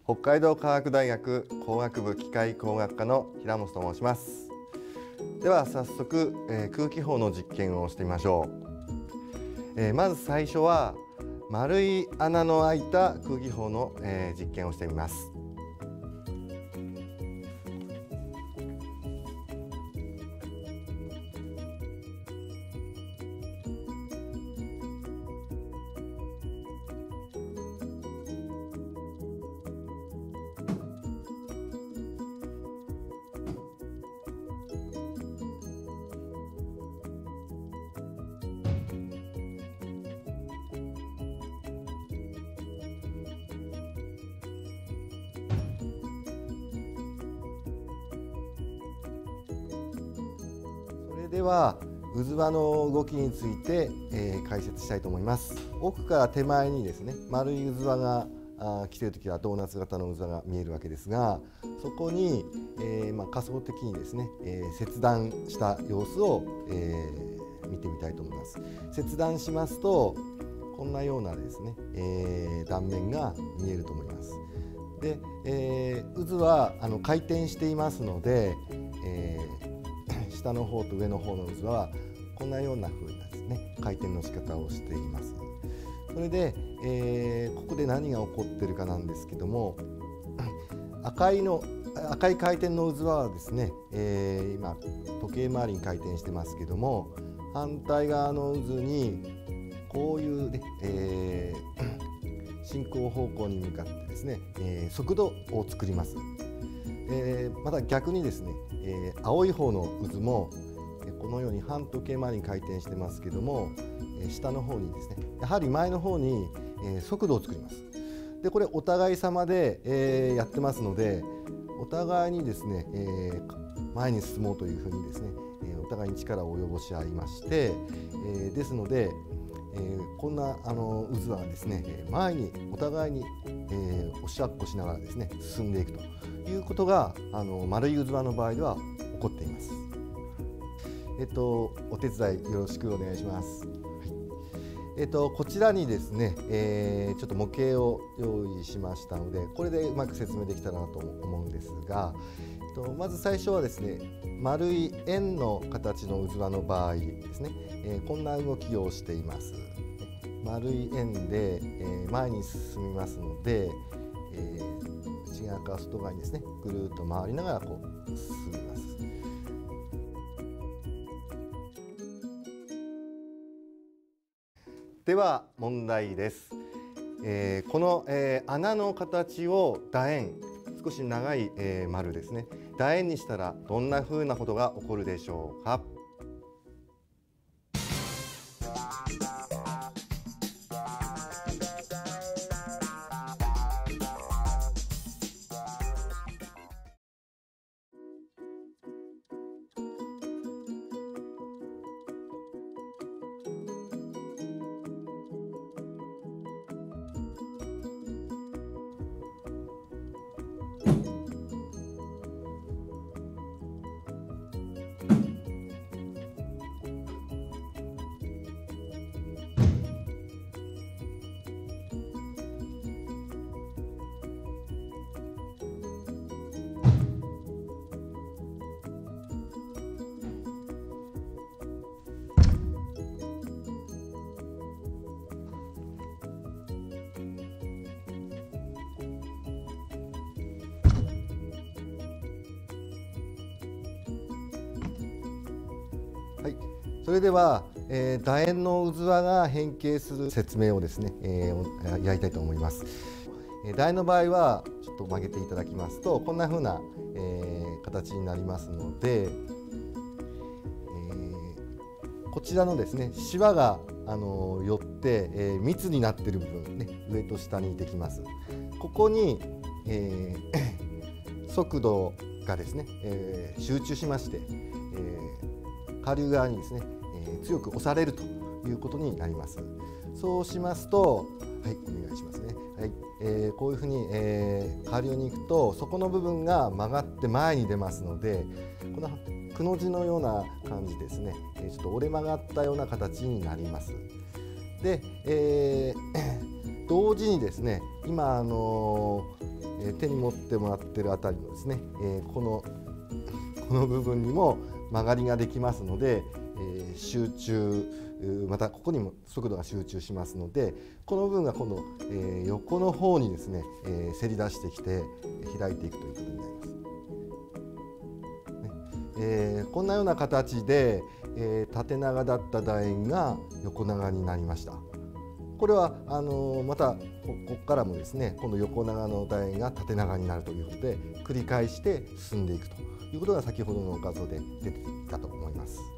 北海道科学大学工学部機械工学科の平本と申します。では早速、空気砲の実験をしてみましょう。まず最初は丸い穴の開いた空気砲の、実験をしてみます。それでは渦輪の動きについて、解説したいと思います。奥から手前にですね、丸い渦輪が来ているときはドーナツ型の渦輪が見えるわけですが、そこに、仮想的にですね、切断した様子を、見てみたいと思います。切断しますとこんなようなですね、断面が見えると思います。で、渦は回転していますので、下の方と上の方の渦はこんなような風なですね、回転の仕方をしています。それで、ここで何が起こっているかなんですけども、赤い回転の渦輪はですね、今時計回りに回転してますけども、反対側の渦にこういうね、進行方向に向かってですね、速度を作ります。また逆にですね、青い方の渦もこのように反時計回りに回転してますけども、下の方にですね、やはり前の方に速度を作ります。でこれお互い様でやってますので、お互いにですね前に進もうというふうにですねお互いに力を及ぼし合いまして、ですのでこんな渦輪がですね前にお互いに押し合っこしながらですね進んでいくということが丸い渦輪の場合では起こっています。お手伝いよろしくお願いします。こちらにですね、ちょっと模型を用意しましたので、これでうまく説明できたらなと思うんですが、まず最初はですね、丸い円の形の渦輪の場合ですね、こんな動きをしています。丸い円で、前に進みますので、内側から外側にですねぐるっと回りながらこう進みます。では問題です。この、穴の形を楕円、少し長い、丸ですね、楕円にしたらどんなふうなことが起こるでしょうか。はい、それでは、楕円の渦輪が変形する説明をですね、やりたいと思います。楕円の場合はちょっと曲げていただきますとこんな風な、形になりますので、こちらのですねシワが寄って、密になっている部分ね、上と下にできます。ここに、速度がですね、集中しまして、下流側にですね、強く押されるということになります。そうしますと、はい、お願いしますね。はい、こういうふうに、下流に行くとそこの部分が曲がって前に出ますので、このくの字のような感じですね、ちょっと折れ曲がったような形になります。 で、同時にですね、今手に持ってもらってるあたりのですね、この部分にも曲がりができますので、集中、またここにも速度が集中しますので、この部分が今度、横の方にですね、せり出してきて開いていくということになります。こんなような形で、縦長だった楕円が横長になりました。これはまたここからもですね、今度横長の楕円が縦長になるということで繰り返して進んでいくということが先ほどの画像で出てきたと思います。